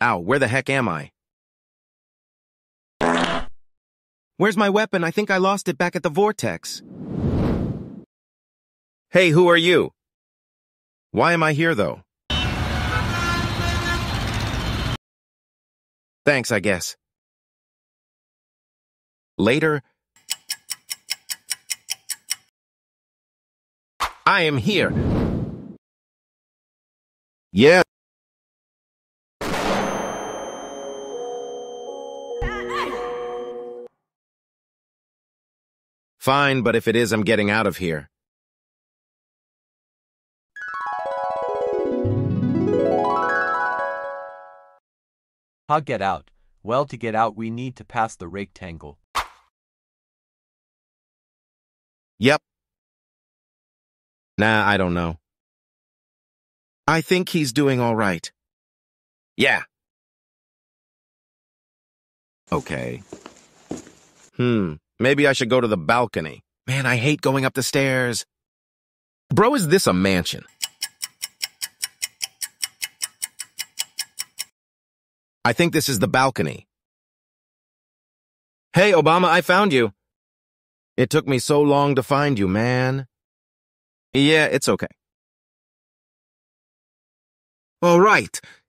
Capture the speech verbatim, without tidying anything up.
Ow, where the heck am I? Where's my weapon? I think I lost it back at the vortex. Hey, who are you? Why am I here, though? Thanks, I guess. Later. I am here. Yeah. Fine, but if it is, I'm getting out of here. How get out? Well, to get out, we need to pass the rectangle. Yep. Nah, I don't know. I think he's doing all right. Yeah. Okay. Hmm, maybe I should go to the balcony. Man, I hate going up the stairs. Bro, is this a mansion? I think this is the balcony. Hey, Obama, I found you. It took me so long to find you, man. Yeah, it's okay. All right,